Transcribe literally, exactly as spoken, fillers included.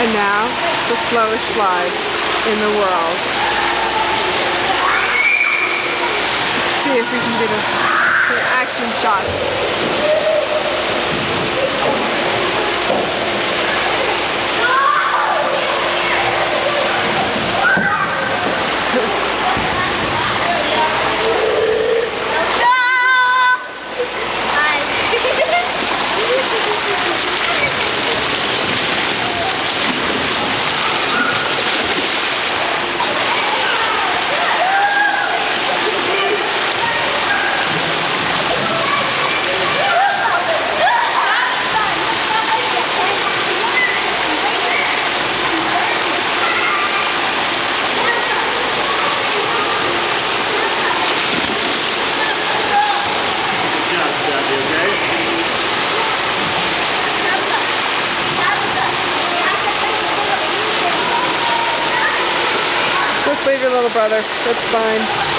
And now, the slowest slide in the world. Let's see if we can get a, some action shots. Just leave your little brother. That's fine.